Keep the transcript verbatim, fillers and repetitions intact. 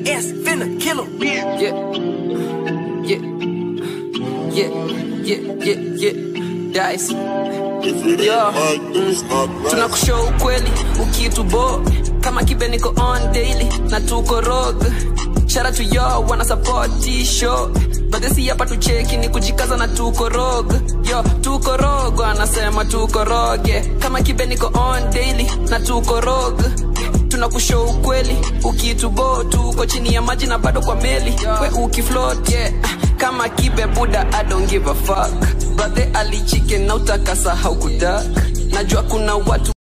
ass finna kill him. Yeah, yeah, yeah, yeah, yeah, yeah, dice. Yo, mm. Tunakushow ukweli, ukitubo kama kibe niko on daily, na tuko rogue. Shout out to y'all, wanna support t-show. But this year hapa tucheki ni kujikaza na tuko rogue. Yo, tuko rogue, anasema tuko rogue, yeah. Kama kibe niko on daily, na tuko rogue. Tunakushow ukweli, ukitubo tuko chini ya maji na bado kwa meli. We ukifloat, yeah. Kama kibe buda, I don't give a fuck. Brother ali chicken na utakasa haukudak. Najua kuna watu